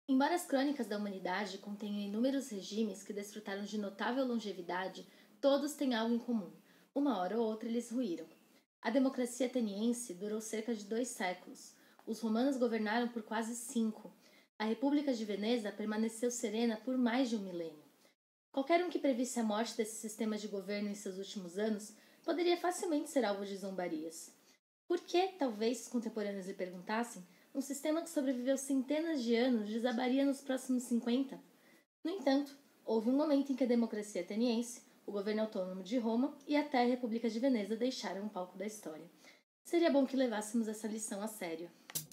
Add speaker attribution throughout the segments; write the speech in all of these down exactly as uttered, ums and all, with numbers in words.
Speaker 1: Embora as crônicas da humanidade contenham inúmeros regimes que desfrutaram de notável longevidade, todos têm algo em comum. Uma hora ou outra eles ruíram. A democracia ateniense durou cerca de dois séculos. Os romanos governaram por quase cinco. A República de Veneza permaneceu serena por mais de um milênio. Qualquer um que previsse a morte desse sistema de governo em seus últimos anos poderia facilmente ser alvo de zombarias. Por que, talvez, os contemporâneos lhe perguntassem, um sistema que sobreviveu centenas de anos desabaria nos próximos cinquenta? No entanto, houve um momento em que a democracia ateniense, o governo autônomo de Roma e até a República de Veneza deixaram um palco da história. Seria bom que levássemos essa lição a sério.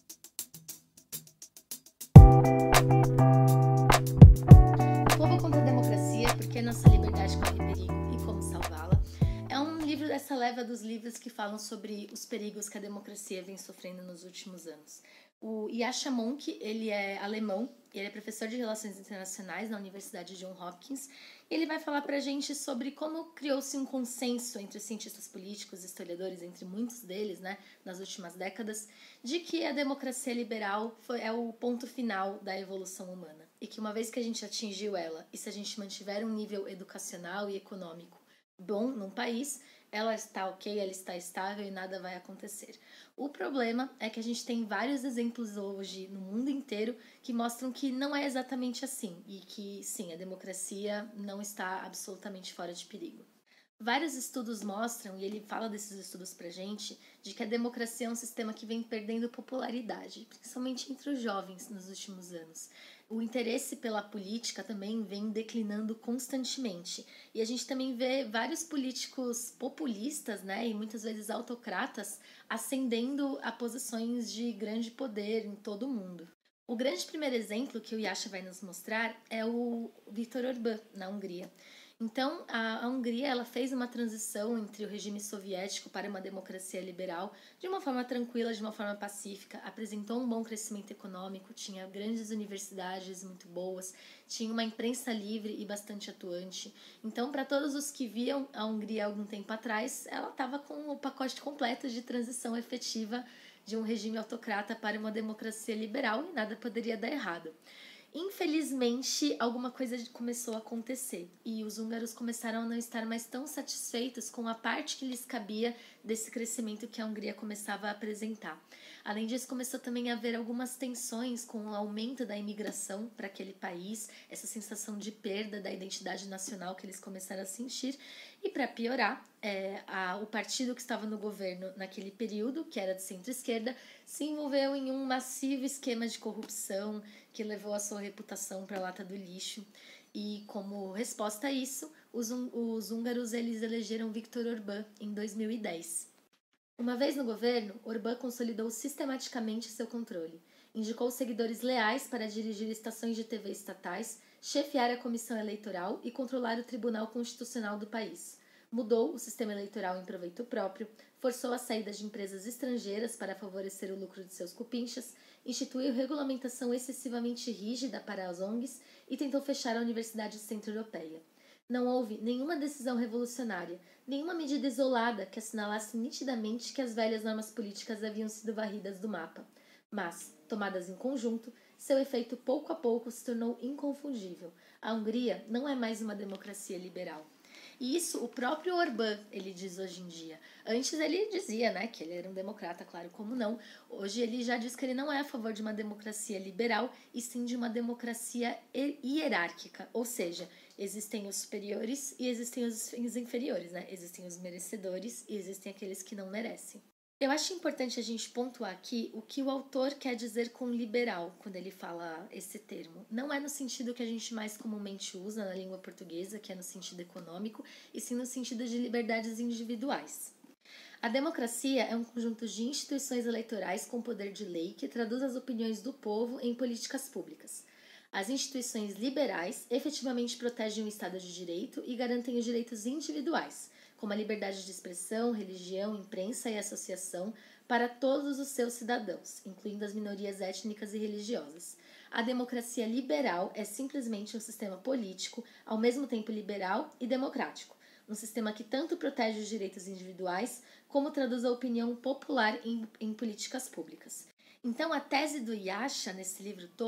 Speaker 1: O Povo contra a Democracia, porque nossa liberdade corre perigo e como salvá-la, é um livro dessa leva dos livros que falam sobre os perigos que a democracia vem sofrendo nos últimos anos. O Yascha Mounk, ele é alemão, ele é professor de Relações Internacionais na Universidade Johns Hopkins, e ele vai falar pra gente sobre como criou-se um consenso entre os cientistas políticos e historiadores, entre muitos deles, né, nas últimas décadas, de que a democracia liberal foi, é o ponto final da evolução humana. E que uma vez que a gente atingiu ela, e se a gente mantiver um nível educacional e econômico bom num país, ela está ok, ela está estável e nada vai acontecer. O problema é que a gente tem vários exemplos hoje no mundo inteiro que mostram que não é exatamente assim e que, sim, a democracia não está absolutamente fora de perigo. Vários estudos mostram, e ele fala desses estudos pra gente, de que a democracia é um sistema que vem perdendo popularidade, principalmente entre os jovens nos últimos anos. O interesse pela política também vem declinando constantemente. E a gente também vê vários políticos populistas, né, e muitas vezes autocratas, ascendendo a posições de grande poder em todo o mundo. O grande primeiro exemplo que o Yascha vai nos mostrar é o Viktor Orbán, na Hungria. Então, a, a Hungria ela fez uma transição entre o regime soviético para uma democracia liberal de uma forma tranquila, de uma forma pacífica, apresentou um bom crescimento econômico, tinha grandes universidades muito boas, tinha uma imprensa livre e bastante atuante. Então, para todos os que viam a Hungria algum tempo atrás, ela estava com o pacote completo de transição efetiva de um regime autocrata para uma democracia liberal e nada poderia dar errado. Infelizmente, alguma coisa começou a acontecer e os húngaros começaram a não estar mais tão satisfeitos com a parte que lhes cabia desse crescimento que a Hungria começava a apresentar. Além disso, começou também a haver algumas tensões com o aumento da imigração para aquele país, essa sensação de perda da identidade nacional que eles começaram a sentir. E para piorar, é, a, o partido que estava no governo naquele período, que era de centro-esquerda, se envolveu em um massivo esquema de corrupção que levou a sua reputação para a lata do lixo. E como resposta a isso, os, os húngaros eles elegeram Viktor Orbán em dois mil e dez. Uma vez no governo, Orbán consolidou sistematicamente seu controle. Indicou seguidores leais para dirigir estações de T V estatais, chefiar a comissão eleitoral e controlar o Tribunal Constitucional do país. Mudou o sistema eleitoral em proveito próprio, forçou a saída de empresas estrangeiras para favorecer o lucro de seus cupinchas, instituiu regulamentação excessivamente rígida para as O N Gs e tentou fechar a Universidade Centro-Europeia. Não houve nenhuma decisão revolucionária, nenhuma medida isolada que assinalasse nitidamente que as velhas normas políticas haviam sido varridas do mapa. Mas, tomadas em conjunto, seu efeito pouco a pouco se tornou inconfundível. A Hungria não é mais uma democracia liberal. E isso o próprio Orbán, ele diz hoje em dia. Antes ele dizia, né, que ele era um democrata, claro, como não. Hoje ele já diz que ele não é a favor de uma democracia liberal, e sim de uma democracia hierárquica. Ou seja, existem os superiores e existem os inferiores, né? Existem os merecedores e existem aqueles que não merecem. Eu acho importante a gente pontuar aqui o que o autor quer dizer com liberal quando ele fala esse termo. Não é no sentido que a gente mais comumente usa na língua portuguesa, que é no sentido econômico, e sim no sentido de liberdades individuais. A democracia é um conjunto de instituições eleitorais com poder de lei que traduz as opiniões do povo em políticas públicas. As instituições liberais efetivamente protegem o Estado de Direito e garantem os direitos individuais, como a liberdade de expressão, religião, imprensa e associação para todos os seus cidadãos, incluindo as minorias étnicas e religiosas. A democracia liberal é simplesmente um sistema político, ao mesmo tempo liberal e democrático, um sistema que tanto protege os direitos individuais, como traduz a opinião popular em, em políticas públicas. Então, a tese do Yascha, nesse livro todo,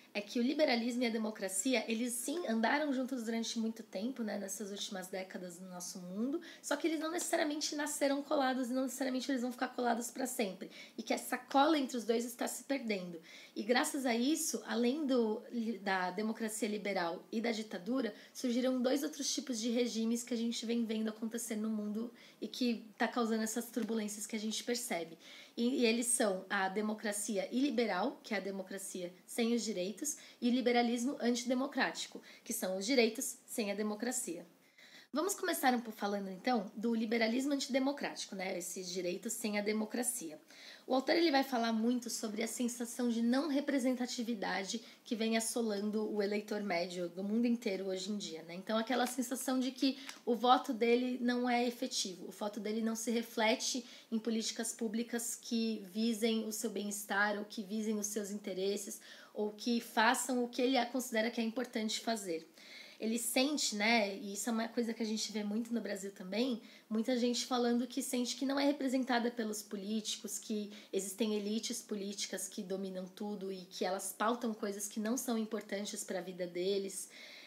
Speaker 1: é que o liberalismo e a democracia, eles sim andaram juntos durante muito tempo, né, nessas últimas décadas no nosso mundo, só que eles não necessariamente nasceram colados e não necessariamente eles vão ficar colados para sempre, e que essa cola entre os dois está se perdendo. E graças a isso, além do, da democracia liberal e da ditadura, surgiram dois outros tipos de regimes que a gente vem vendo acontecer no mundo e que está causando essas turbulências que a gente percebe. E, e eles são a democracia iliberal, que é a democracia sem os direitos, e o liberalismo antidemocrático, que são os direitos sem a democracia. Vamos começar um pouco falando então do liberalismo antidemocrático, né? Esses direitos sem a democracia. O autor ele vai falar muito sobre a sensação de não representatividade que vem assolando o eleitor médio do mundo inteiro hoje em dia, né? Então aquela sensação de que o voto dele não é efetivo, o voto dele não se reflete em políticas públicas que visem o seu bem-estar ou que visem os seus interesses ou que façam o que ele considera que é importante fazer. Ele sente, né, e isso é uma coisa que a gente vê muito no Brasil também, muita gente falando que sente que não é representada pelos políticos, que existem elites políticas que dominam tudo e que elas pautam coisas que não são importantes para a vida deles.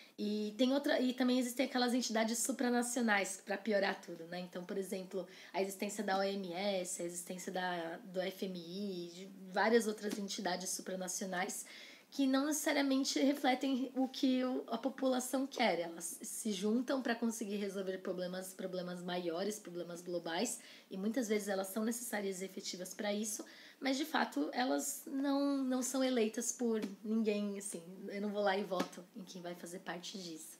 Speaker 1: E tem outra, e também existem aquelas entidades supranacionais para piorar tudo, né? Então, por exemplo, a existência da O M S, a existência da, do F M I, de várias outras entidades supranacionais que não necessariamente refletem o que a população quer. Elas se juntam para conseguir resolver problemas, problemas maiores, problemas globais, e muitas vezes elas são necessárias e efetivas para isso, mas de fato elas não, não são eleitas por ninguém, assim, eu não vou lá e voto em quem vai fazer parte disso.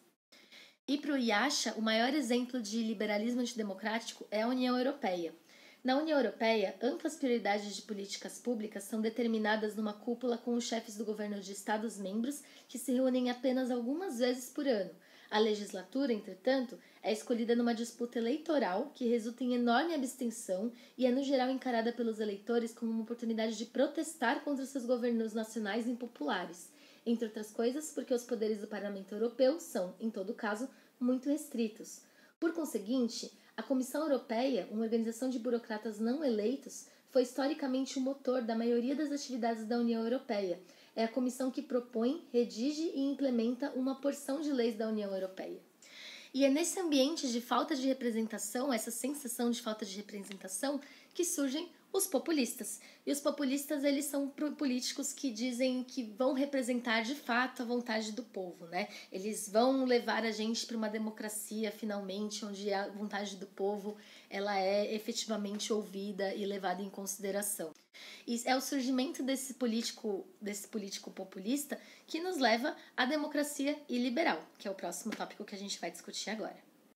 Speaker 1: E para o Yasha, o maior exemplo de liberalismo antidemocrático é a União Europeia. Na União Europeia, amplas prioridades de políticas públicas são determinadas numa cúpula com os chefes do governo de Estados-membros que se reúnem apenas algumas vezes por ano. A legislatura, entretanto, é escolhida numa disputa eleitoral que resulta em enorme abstenção e é, no geral, encarada pelos eleitores como uma oportunidade de protestar contra seus governos nacionais impopulares. Entre outras coisas, porque os poderes do Parlamento Europeu são, em todo caso, muito restritos. Por conseguinte, a Comissão Europeia, uma organização de burocratas não eleitos, foi historicamente o motor da maioria das atividades da União Europeia. É a comissão que propõe, redige e implementa uma porção de leis da União Europeia. E é nesse ambiente de falta de representação, essa sensação de falta de representação, que surgem os populistas. E os populistas, eles são políticos que dizem que vão representar de fato a vontade do povo, né? Eles vão levar a gente para uma democracia, finalmente, onde a vontade do povo ela é efetivamente ouvida e levada em consideração. E é o surgimento desse político, desse político populista que nos leva à democracia iliberal, que é o próximo tópico que a gente vai discutir agora.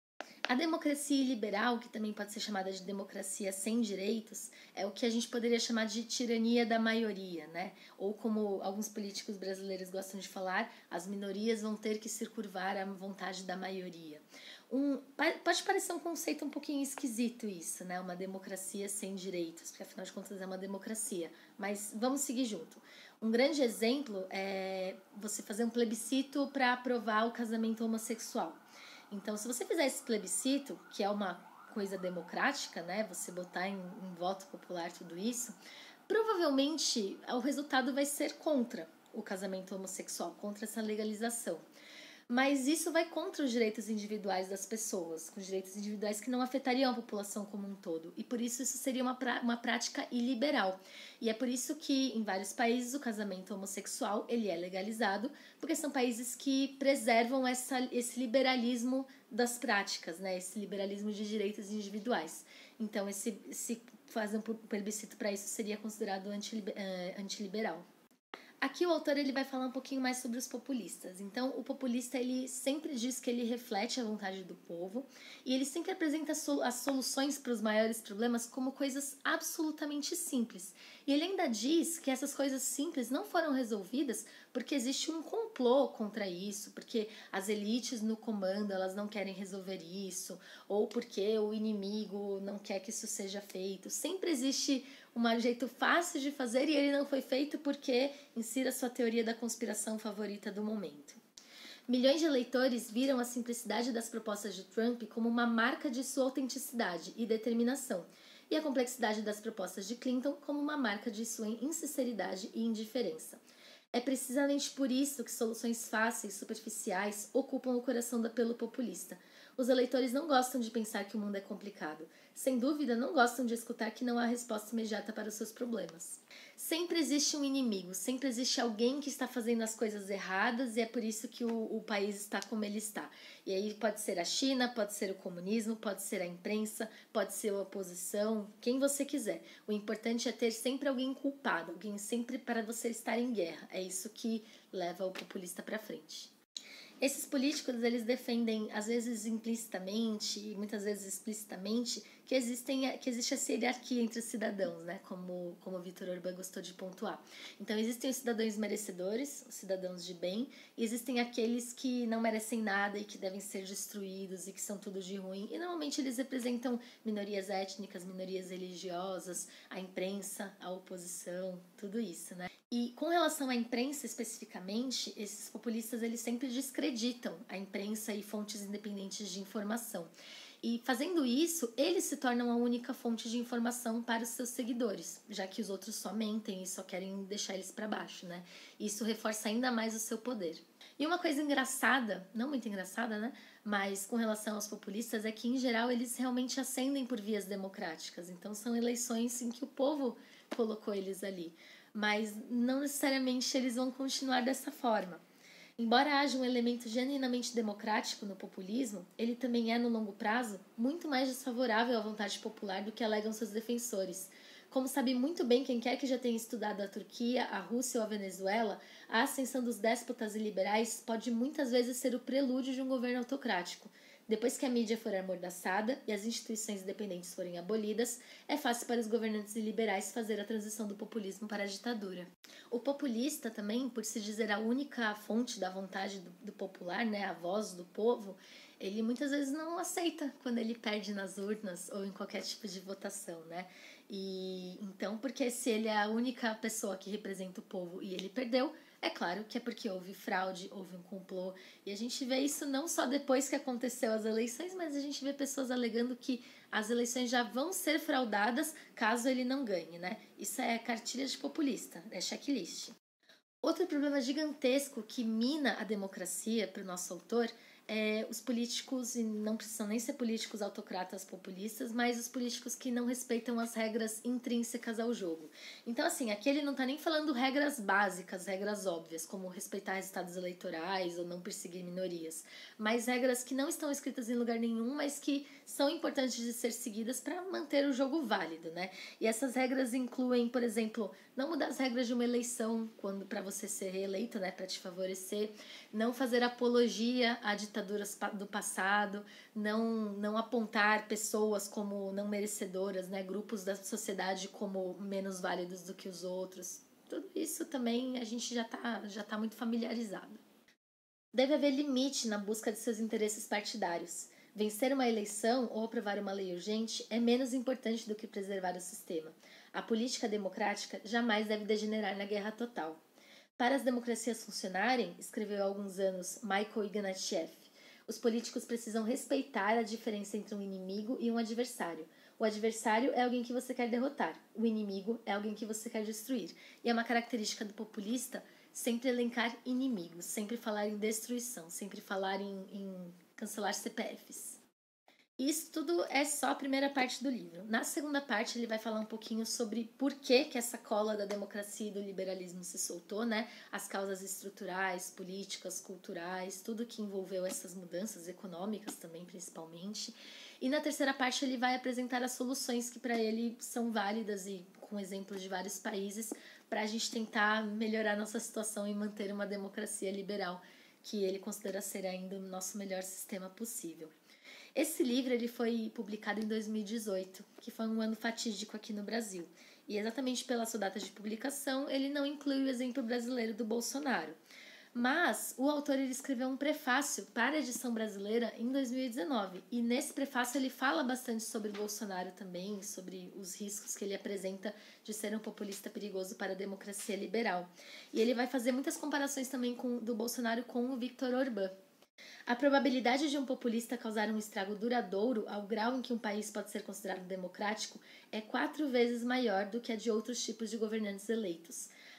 Speaker 1: A democracia iliberal, que também pode ser chamada de democracia sem direitos, é o que a gente poderia chamar de tirania da maioria, né? Ou como alguns políticos brasileiros gostam de falar, as minorias vão ter que se curvar à vontade da maioria. Um, pode parecer um conceito um pouquinho esquisito isso, né? Uma democracia sem direitos, porque afinal de contas é uma democracia. Mas vamos seguir junto. Um grande exemplo é você fazer um plebiscito para aprovar o casamento homossexual. Então, se você fizer esse plebiscito, que é uma coisa democrática, né? Você botar em, em voto popular tudo isso, provavelmente o resultado vai ser contra o casamento homossexual, contra essa legalização. Mas isso vai contra os direitos individuais das pessoas, com os direitos individuais que não afetariam a população como um todo. E por isso isso seria uma, pra, uma prática iliberal. E é por isso que em vários países o casamento homossexual ele é legalizado, porque são países que preservam essa, esse liberalismo das práticas, né? Esse liberalismo de direitos individuais. Então esse, esse fazer um plebiscito para isso seria considerado antiliberal. Aqui o autor ele vai falar um pouquinho mais sobre os populistas. Então, o populista ele sempre diz que ele reflete a vontade do povo e ele sempre apresenta as soluções para os maiores problemas como coisas absolutamente simples. E ele ainda diz que essas coisas simples não foram resolvidas porque existe um complô contra isso, porque as elites no comando elas não querem resolver isso, ou porque o inimigo não quer que isso seja feito. Sempre existe um jeito fácil de fazer e ele não foi feito porque insira sua teoria da conspiração favorita do momento. Milhões de eleitores viram a simplicidade das propostas de Trump como uma marca de sua autenticidade e determinação, e a complexidade das propostas de Clinton como uma marca de sua insinceridade e indiferença. É precisamente por isso que soluções fáceis, superficiais, ocupam o coração do apelo populista. Os eleitores não gostam de pensar que o mundo é complicado. Sem dúvida, não gostam de escutar que não há resposta imediata para os seus problemas. Sempre existe um inimigo, sempre existe alguém que está fazendo as coisas erradas e é por isso que o, o país está como ele está. E aí pode ser a China, pode ser o comunismo, pode ser a imprensa, pode ser a oposição, quem você quiser. O importante é ter sempre alguém culpado, alguém sempre para você estar em guerra. É isso que leva o populista para frente. Esses políticos, eles defendem, às vezes implicitamente e muitas vezes explicitamente, que, existem, que existe essa hierarquia entre os cidadãos, né? Como, como o Victor Orbán gostou de pontuar. Então, existem os cidadãos merecedores, os cidadãos de bem, e existem aqueles que não merecem nada e que devem ser destruídos e que são tudo de ruim. E, normalmente, eles representam minorias étnicas, minorias religiosas, a imprensa, a oposição, tudo isso, né? E com relação à imprensa especificamente, esses populistas eles sempre descreditam a imprensa e fontes independentes de informação. E fazendo isso, eles se tornam a única fonte de informação para os seus seguidores, já que os outros só mentem e só querem deixar eles para baixo, né? Isso reforça ainda mais o seu poder. E uma coisa engraçada, não muito engraçada, né? Mas com relação aos populistas é que, em geral, eles realmente ascendem por vias democráticas. Então, são eleições em que o povo colocou eles ali. Mas não necessariamente eles vão continuar dessa forma. Embora haja um elemento genuinamente democrático no populismo, ele também é, no longo prazo, muito mais desfavorável à vontade popular do que alegam seus defensores. Como sabe muito bem quem quer que já tenha estudado a Turquia, a Rússia ou a Venezuela, a ascensão dos déspotas e liberais pode muitas vezes ser o prelúdio de um governo autocrático. Depois que a mídia for amordaçada e as instituições independentes forem abolidas, é fácil para os governantes liberais fazer a transição do populismo para a ditadura. O populista também, por se dizer a única fonte da vontade do, do popular, né, a voz do povo, ele muitas vezes não aceita quando ele perde nas urnas ou em qualquer tipo de votação, né? E então, porque se ele é a única pessoa que representa o povo e ele perdeu, é claro que é porque houve fraude, houve um complô, e a gente vê isso não só depois que aconteceu as eleições, mas a gente vê pessoas alegando que as eleições já vão ser fraudadas caso ele não ganhe, né? Isso é cartilha de populista, é checklist. Outro problema gigantesco que mina a democracia para o nosso autor é os políticos, e não precisam nem ser políticos autocratas populistas, mas os políticos que não respeitam as regras intrínsecas ao jogo. Então, assim, aqui ele não está nem falando regras básicas, regras óbvias, como respeitar resultados eleitorais ou não perseguir minorias, mas regras que não estão escritas em lugar nenhum, mas que são importantes de ser seguidas para manter o jogo válido, né? E essas regras incluem, por exemplo, não mudar as regras de uma eleição quando para você ser reeleito, né, para te favorecer, não fazer apologia a ditaduras do passado, não, não apontar pessoas como não merecedoras, né, grupos da sociedade como menos válidos do que os outros. Tudo isso também a gente já está já tá muito familiarizado. Deve haver limite na busca de seus interesses partidários. Vencer uma eleição ou aprovar uma lei urgente é menos importante do que preservar o sistema. A política democrática jamais deve degenerar na guerra total. Para as democracias funcionarem, escreveu há alguns anos Michael Ignatieff, os políticos precisam respeitar a diferença entre um inimigo e um adversário. O adversário é alguém que você quer derrotar, o inimigo é alguém que você quer destruir. E é uma característica do populista sempre elencar inimigos, sempre falar em destruição, sempre falar em, em cancelar C P Fs. Isso tudo é só a primeira parte do livro. Na segunda parte, ele vai falar um pouquinho sobre por que, que essa cola da democracia e do liberalismo se soltou, né? As causas estruturais, políticas, culturais, tudo que envolveu essas mudanças econômicas também, principalmente. E na terceira parte, ele vai apresentar as soluções que para ele são válidas e com exemplos de vários países para a gente tentar melhorar nossa situação e manter uma democracia liberal que ele considera ser ainda o nosso melhor sistema possível. Esse livro ele foi publicado em dois mil e dezoito, que foi um ano fatídico aqui no Brasil. E exatamente pela sua data de publicação, ele não inclui o exemplo brasileiro do Bolsonaro. Mas o autor ele escreveu um prefácio para a edição brasileira em dois mil e dezenove. E nesse prefácio ele fala bastante sobre o Bolsonaro também, sobre os riscos que ele apresenta de ser um populista perigoso para a democracia liberal. E ele vai fazer muitas comparações também com, do Bolsonaro com o Victor Orbán. A probabilidade de um populista causar um estrago duradouro ao grau em que um país pode ser considerado democrático é quatro vezes maior do que a de outros tipos de governantes eleitos.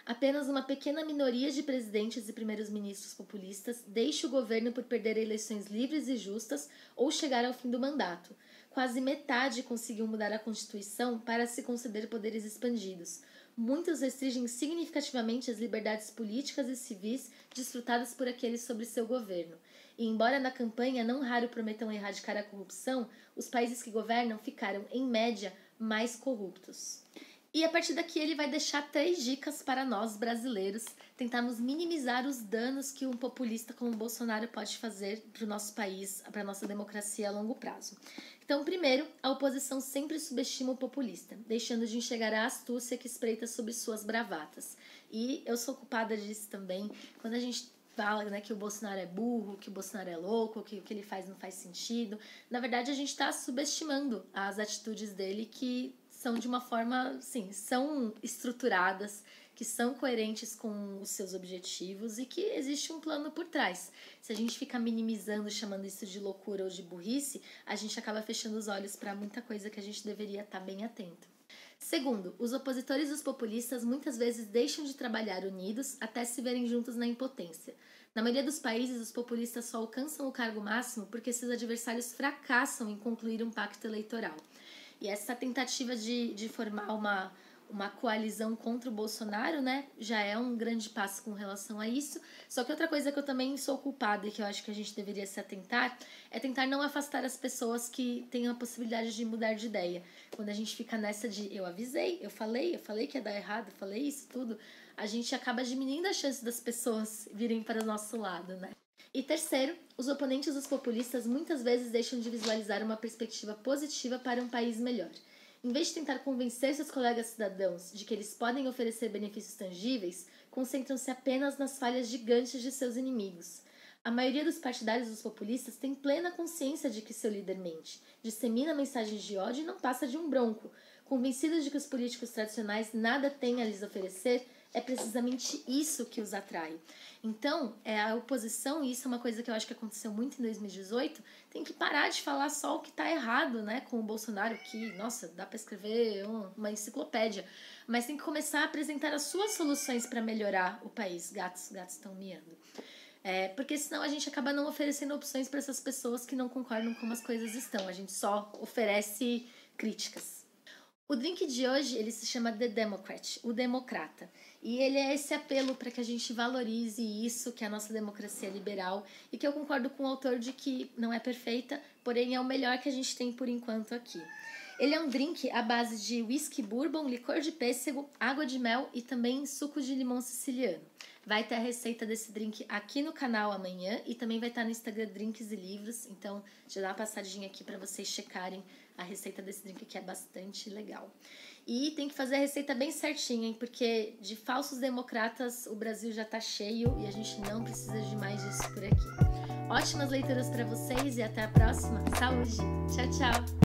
Speaker 1: Apenas uma pequena minoria de presidentes e primeiros ministros populistas deixa o governo por perder eleições livres e justas ou chegar ao fim do mandato. Quase metade conseguiu mudar a Constituição para se conceder poderes expandidos. Muitos restringem significativamente as liberdades políticas e civis desfrutadas por aqueles sob seu governo. E embora na campanha não raro prometam erradicar a corrupção, os países que governam ficaram, em média, mais corruptos. E a partir daqui ele vai deixar três dicas para nós brasileiros tentarmos minimizar os danos que um populista como o Bolsonaro pode fazer para o nosso país, para a nossa democracia a longo prazo. Então, primeiro, a oposição sempre subestima o populista, deixando de enxergar a astúcia que espreita sobre suas bravatas. E eu sou culpada disso também, quando a gente fala, né, que o Bolsonaro é burro, que o Bolsonaro é louco, que o que ele faz não faz sentido. Na verdade, a gente está subestimando as atitudes dele, que são de uma forma, sim, são estruturadas, que são coerentes com os seus objetivos e que existe um plano por trás. Se a gente fica minimizando, chamando isso de loucura ou de burrice, a gente acaba fechando os olhos para muita coisa que a gente deveria estar bem atento. Segundo, os opositores dos populistas muitas vezes deixam de trabalhar unidos até se verem juntos na impotência. Na maioria dos países, os populistas só alcançam o cargo máximo porque seus adversários fracassam em concluir um pacto eleitoral. E essa tentativa de, de formar uma, uma coalizão contra o Bolsonaro, né, já é um grande passo com relação a isso. Só que outra coisa que eu também sou culpada e que eu acho que a gente deveria se atentar é tentar não afastar as pessoas que têm a possibilidade de mudar de ideia. Quando a gente fica nessa de eu avisei, eu falei, eu falei que ia dar errado, eu falei isso tudo, a gente acaba diminuindo a chance das pessoas virem para o nosso lado, né? E terceiro, os oponentes dos populistas muitas vezes deixam de visualizar uma perspectiva positiva para um país melhor. Em vez de tentar convencer seus colegas cidadãos de que eles podem oferecer benefícios tangíveis, concentram-se apenas nas falhas gigantes de seus inimigos. A maioria dos partidários dos populistas tem plena consciência de que seu líder mente, dissemina mensagens de ódio e não passa de um bronco. Convencidos de que os políticos tradicionais nada têm a lhes oferecer, é precisamente isso que os atrai. Então, é a oposição, e isso é uma coisa que eu acho que aconteceu muito em dois mil e dezoito, tem que parar de falar só o que está errado, né, com o Bolsonaro, que, nossa, dá para escrever uma enciclopédia, mas tem que começar a apresentar as suas soluções para melhorar o país. Gatos, gatos estão miando. É, porque senão a gente acaba não oferecendo opções para essas pessoas que não concordam com como as coisas estão. A gente só oferece críticas. O drink de hoje, ele se chama The Democrat, o democrata. E ele é esse apelo para que a gente valorize isso, que é a nossa democracia liberal, e que eu concordo com o autor de que não é perfeita, porém é o melhor que a gente tem por enquanto aqui. Ele é um drink à base de whisky bourbon, licor de pêssego, água de mel e também suco de limão siciliano. Vai ter a receita desse drink aqui no canal amanhã e também vai estar no Instagram Drinks e Livros, então já dá uma passadinha aqui para vocês checarem a receita desse drink, que é bastante legal. E tem que fazer a receita bem certinha, hein? Porque de falsos democratas o Brasil já tá cheio e a gente não precisa de mais disso por aqui. Ótimas leituras para vocês e até a próxima. Saúde! Tchau, tchau!